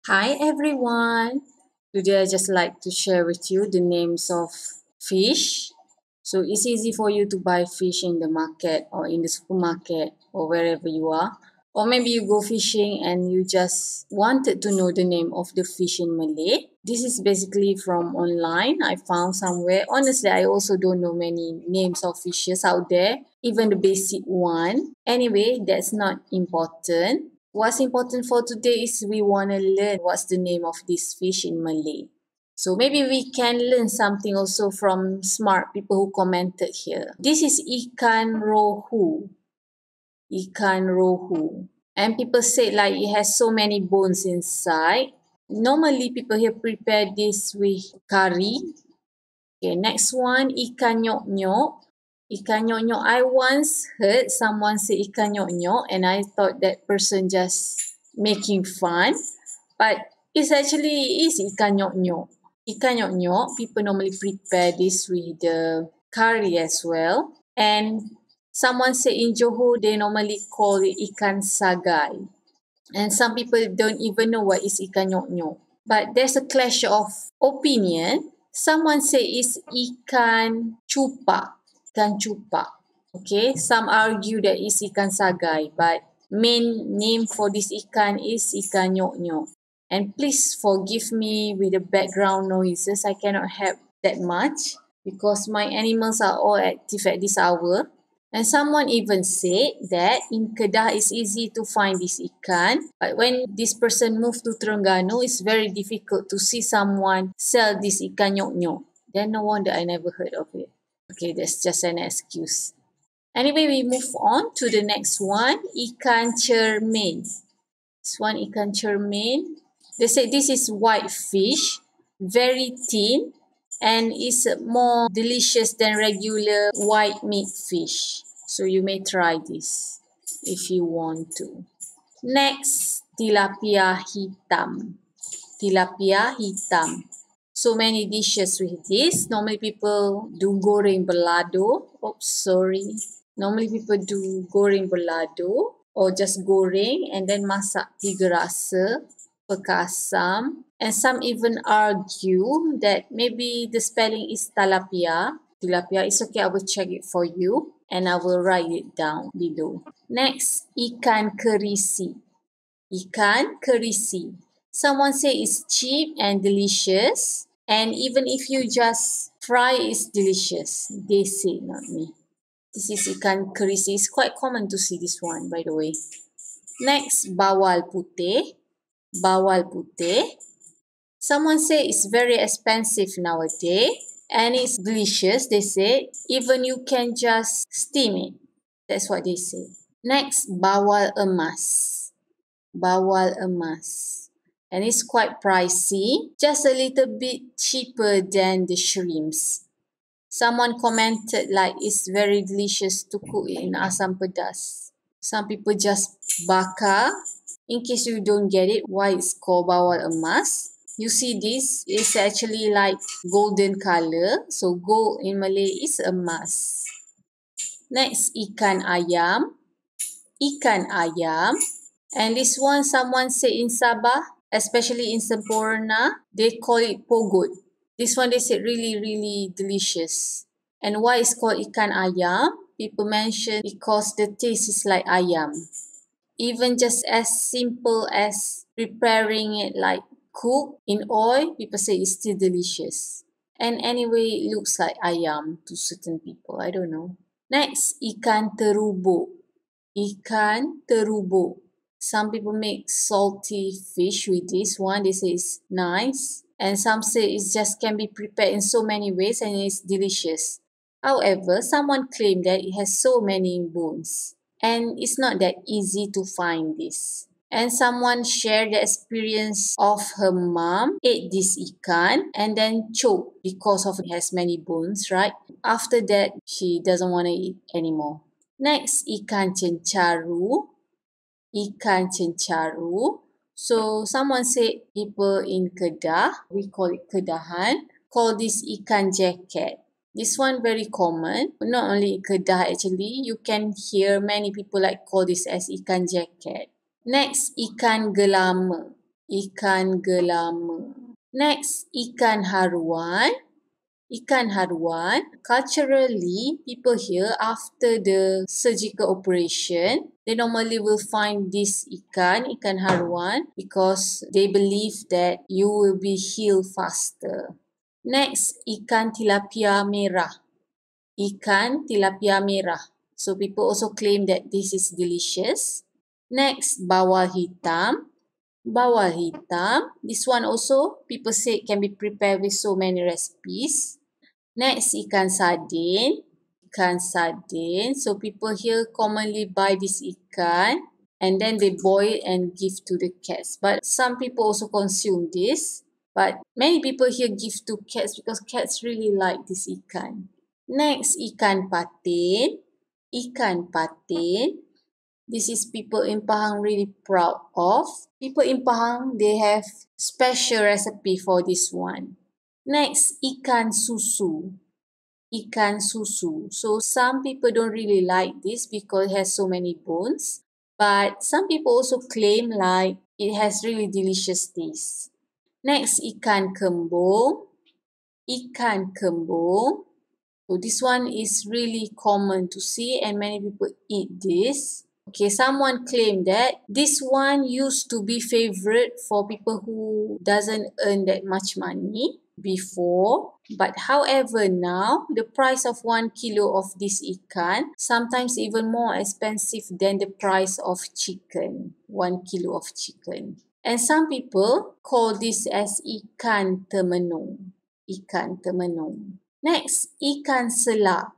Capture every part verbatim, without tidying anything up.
Hi everyone! Today I just like to share with you the names of fish. So it's easy for you to buy fish in the market or in the supermarket or wherever you are. Or maybe you go fishing and you just wanted to know the name of the fish in Malay. This is basically from online. I found somewhere. Honestly, I also don't know many names of fishes out there, even the basic one. Anyway, that's not important. What's important for today is we want to learn what's the name of this fish in Malay. So maybe we can learn something also from smart people who commented here. This is ikan rohu. Ikan rohu. And people say like it has so many bones inside. Normally people here prepare this with curry. Okay, next one, ikan nyok-nyok. Ikan nyok-nyok, I once heard someone say ikan nyok-nyok and I thought that person just making fun. But it's actually is ikan nyok-nyok. Ikan nyok-nyok, people normally prepare this with the curry as well. And someone say in Johor, they normally call it ikan sagai. And some people don't even know what is ikan nyok-nyok. But there's a clash of opinion. Someone say it's ikan cupak. Ikan cupak. Okay, some argue that it's ikan sagai, but main name for this ikan is ikan nyok-nyok. And please forgive me with the background noises. I cannot help that much because my animals are all active at this hour. And someone even said that in Kedah it's easy to find this ikan, but when this person moved to Terengganu, it's very difficult to see someone sell this ikan nyok-nyok. Then no wonder I never heard of it. Okay, that's just an excuse. Anyway, we move on to the next one, ikan cermin. This one, ikan cermin. They say this is white fish, very thin, and is more delicious than regular white meat fish. So you may try this if you want to. Next, tilapia hitam. Tilapia hitam. So many dishes with this. Normally people do goreng balado. Oops, sorry. Normally people do goreng balado or just goreng and then masak tiga rasa, perkasam. And some even argue that maybe the spelling is tilapia. Tilapia, it's okay, I will check it for you and I will write it down below. Next, ikan kerisi. Ikan kerisi. Someone say it's cheap and delicious. And even if you just fry, it's delicious. They say, not me. This is ikan kerisi. It's quite common to see this one, by the way. Next, bawal putih. Bawal putih. Someone say it's very expensive nowadays. And it's delicious, they say. Even you can just steam it. That's what they say. Next, bawal emas. Bawal emas. And it's quite pricey, just a little bit cheaper than the shrimps. Someone commented like it's very delicious to cook in asam pedas. Some people just bakar. In case you don't get it, why it's called bawal emas. You see this is actually like golden color. So gold in Malay is emas. Next, ikan ayam. Ikan ayam. And this one, someone say in Sabah, especially in Sempurna, they call it pogot. This one they say really, really delicious. And why it's called ikan ayam? People mention because the taste is like ayam. Even just as simple as preparing it like cook in oil, people say it's still delicious. And anyway, it looks like ayam to certain people. I don't know. Next, ikan terubuk. Ikan terubuk. Some people make salty fish with this one. They say it's nice. And some say it just can be prepared in so many ways and it's delicious. However, someone claimed that it has so many bones. And it's not that easy to find this. And someone shared the experience of her mom ate this ikan and then choked because of it has many bones, right? After that, she doesn't want to eat anymore. Next, ikan cencaru. Ikan cencaru. So someone said people in Kedah, we call it Kedahan, call this ikan jacket. This one very common. Not only in Kedah actually, you can hear many people like call this as ikan jacket. Next, ikan gelama. ikan gelama. Next, ikan haruan. Ikan haruan. Culturally, people here, after the surgical operation, they normally will find this ikan, ikan haruan, because they believe that you will be healed faster. Next, ikan tilapia merah. Ikan tilapia merah. So people also claim that this is delicious. Next, bawal hitam. Bawal hitam. This one also people say it can be prepared with so many recipes. Next, ikan sardin. Ikan sardin. So people here commonly buy this ikan and then they boil and give to the cats. But some people also consume this. But many people here give to cats because cats really like this ikan. Next, ikan patin. Ikan patin. This is people in Pahang really proud of. People in Pahang, they have special recipe for this one. Next, ikan susu. Ikan susu. So some people don't really like this because it has so many bones. But some people also claim like it has really delicious taste. Next, ikan kembung. Ikan kembung. So this one is really common to see and many people eat this. Okay, someone claimed that this one used to be favorite for people who doesn't earn that much money before. But however now, the price of one kilo of this ikan sometimes even more expensive than the price of chicken. One kilo of chicken. And some people call this as ikan temenung. Ikan temenung. Next, ikan sela.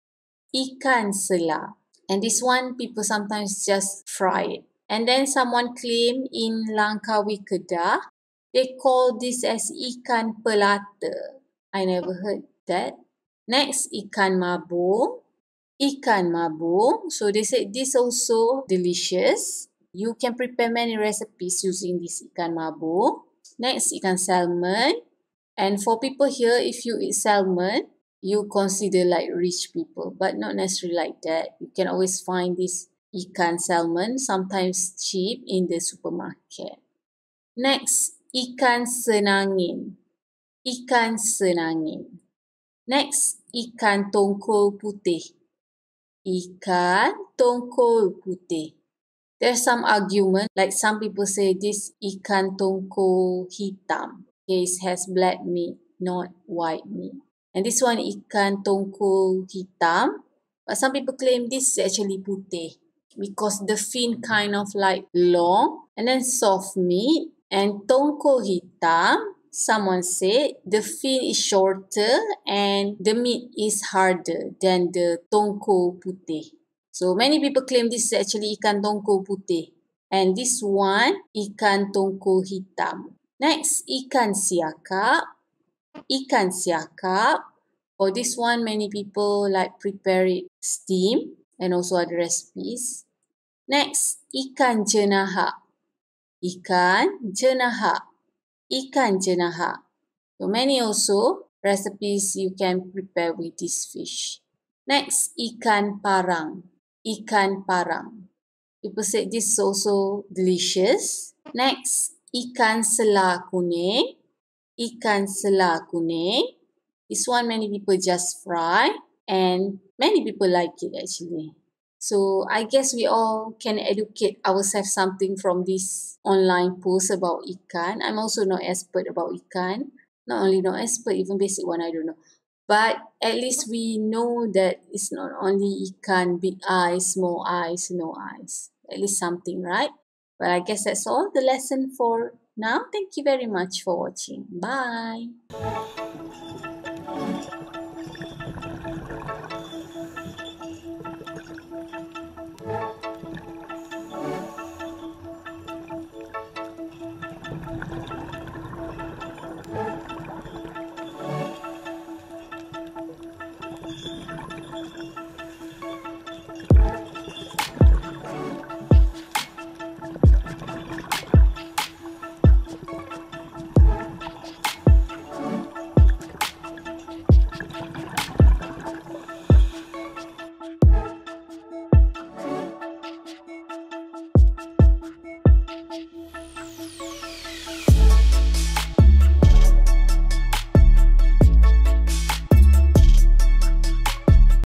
Ikan sela. And this one, people sometimes just fry it. And then someone claim in Langkawi Kedah, they call this as ikan pelata. I never heard that. Next, ikan mabung. Ikan mabung. So they said this also delicious. You can prepare many recipes using this ikan mabung. Next, ikan salmon. And for people here, if you eat salmon, you consider like rich people, but not necessarily like that. You can always find this ikan salmon, sometimes cheap in the supermarket. Next, ikan senangin. Ikan senangin. Next, ikan tongkol putih. Ikan tongkol putih. There's some argument, like some people say this ikan tongkol hitam. Okay, it has black meat, not white meat. And this one ikan tongkol hitam. But some people claim this is actually putih because the fin kind of like long and then soft meat. And tongkol hitam, someone said the fin is shorter and the meat is harder than the tongkol putih. So many people claim this is actually ikan tongkol putih. And this one, ikan tongkol hitam. Next, ikan siakap. Ikan siakap. For this one, many people like prepare it steam and also other recipes. Next, ikan jenaha. Ikan jenaha. Ikan jenaha. So many also recipes you can prepare with this fish. Next, ikan parang. Ikan parang. People say this is also delicious. Next, ikan sela kuning. Ikan sela kuning. This one many people just fry and many people like it actually. So I guess we all can educate ourselves something from this online post about ikan. I'm also not expert about ikan. Not only not expert, even basic one I don't know. But at least we know that it's not only ikan, big eyes, small eyes, no eyes. At least something, right? But I guess that's all the lesson for now. Thank you very much for watching. Bye.